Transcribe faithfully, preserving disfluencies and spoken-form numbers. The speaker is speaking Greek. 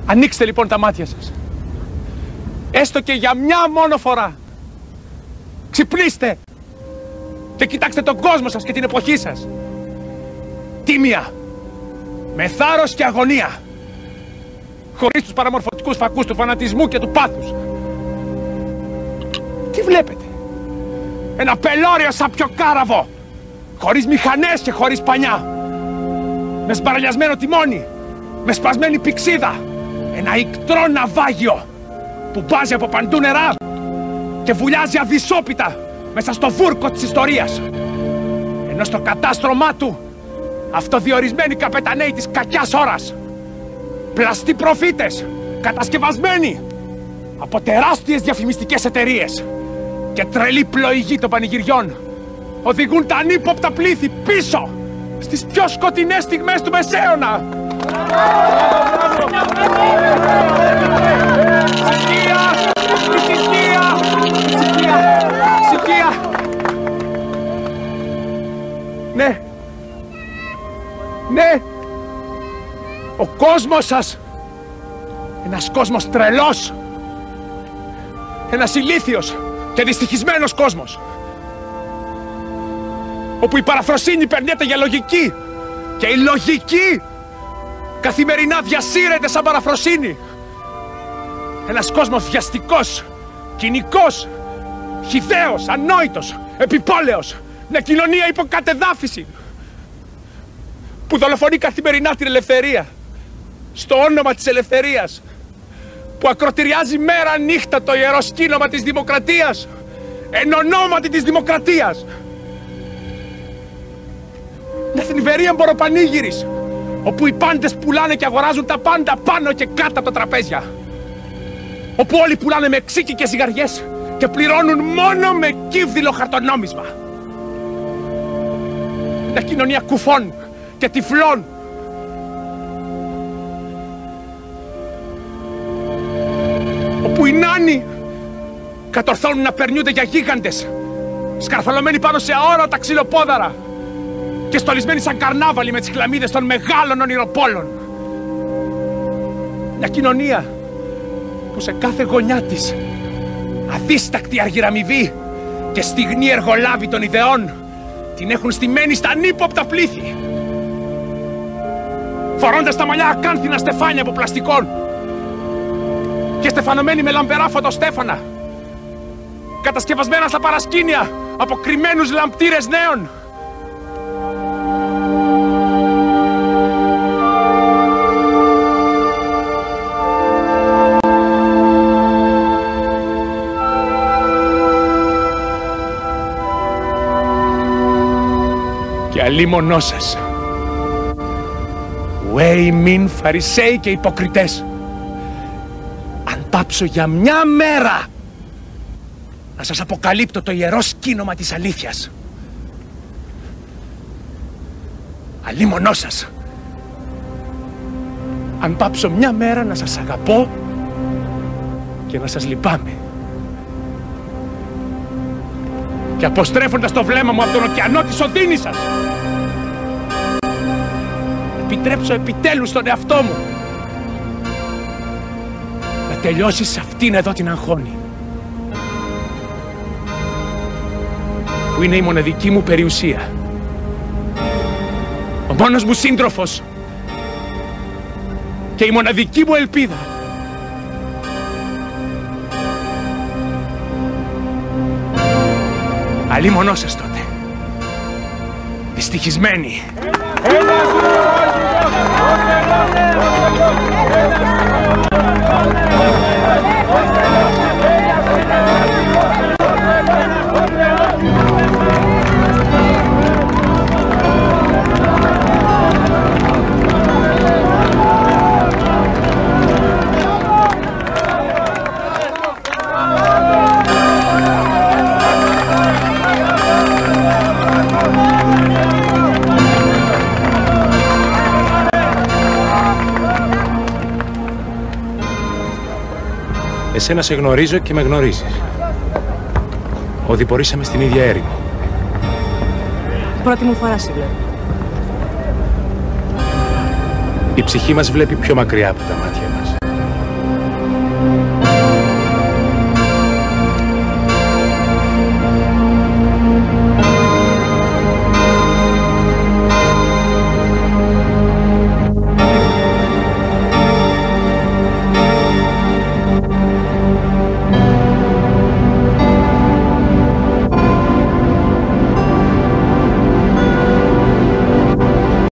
Ανοίξτε λοιπόν τα μάτια σας. Έστω και για μια μόνο φορά. Ξυπνήστε και κοιτάξτε τον κόσμο σας και την εποχή σας. Τίμια, με θάρρος και αγωνία, χωρίς τους παραμορφωτικούς φακούς του φανατισμού και του πάθους. Τι βλέπετε? Ένα πελώριο σαπιοκάραβο, χωρίς μηχανές και χωρίς πανιά, με σπαραλιασμένο τιμόνι, με σπασμένη πηξίδα. Ένα ικτρό ναυάγιο που μπάζει από παντού νερά και βουλιάζει αδυσόπιτα μέσα στο βούρκο της ιστορίας. Ενώ στο κατάστρωμά του αυτοδιορισμένοι καπεταναίοι της κακιάς ώρας, πλαστοί προφήτες, κατασκευασμένοι από τεράστιες διαφημιστικές εταιρείες και τρελή πλοηγή των πανηγυριών, οδηγούν τα ανύποπτα πλήθη πίσω στις πιο σκοτεινές στιγμές του Μεσαίωνα. Ησυχία! Ησυχία! Ησυχία! Ησυχία! Ναι! Ναι! Ο κόσμος σας, ένας κόσμος τρελός, ένας ηλίθιος και δυστυχισμένος κόσμος, όπου η παραφροσύνη περνιέται για λογική και η λογική καθημερινά διασύρεται σαν παραφροσύνη. Ένας κόσμος βιαστικός, κοινικός, χυδαίος, ανόητος, επιπόλαιος, μια κοινωνία υποκατεδάφιση που δολοφονεί καθημερινά την ελευθερία στο όνομα της ελευθερίας, που ακροτηριάζει μέρα νύχτα το ιερό σκήνομα της δημοκρατίας εν ονόματι της δημοκρατίας. Μια θλιβερή εμποροπανήγυρης, όπου οι πάντες πουλάνε και αγοράζουν τα πάντα πάνω και κάτω από τα τραπέζια, όπου όλοι πουλάνε με ξύκι και ζυγαριές και πληρώνουν μόνο με κύβδηλο χαρτονόμισμα. Μια κοινωνία κουφών και τυφλών, όπου οι νάνοι κατορθώνουν να περνιούνται για γίγαντες, σκαρφαλωμένοι πάνω σε αόρατα ξυλοπόδαρα και στολισμένοι σαν καρνάβαλοι με τις χλαμίδες των μεγάλων ονειροπόλων. Μια κοινωνία που σε κάθε γωνιά της αδίστακτη αργυραμοιβή και στιγνή εργολάβη των ιδεών την έχουν στημένη στα ανύποπτα πλήθη, φορώντας τα μαλλιά ακάνθινα στεφάνια από πλαστικών και στεφανωμένοι με λαμπερά φωτοστέφανα, κατασκευασμένα στα παρασκήνια από κρυμμένους λαμπτήρες νέων. Και αλίμονό σας, ουέι μην φαρισαίοι και υποκριτές, αν πάψω για μια μέρα να σας αποκαλύπτω το ιερό σκήνομα της αλήθειας, αλίμονό σας, αν πάψω μια μέρα να σας αγαπώ και να σας λυπάμαι, και αποστρέφοντας το βλέμμα μου από τον ωκεανό της οδύνης σας, επιτρέψω επιτέλους στον εαυτό μου να τελειώσει σε αυτήν εδώ την αγχώνη, που είναι η μοναδική μου περιουσία, ο μόνος μου σύντροφος και η μοναδική μου ελπίδα. Αλίμονό σας τότε, δυστυχισμένοι. Εσένα σε γνωρίζω και με γνωρίζεις. Οδηπορήσαμε στην ίδια έρημο. Πρώτη μου φορά σε βλέπω. Η ψυχή μας βλέπει πιο μακριά από τα μάτια μας.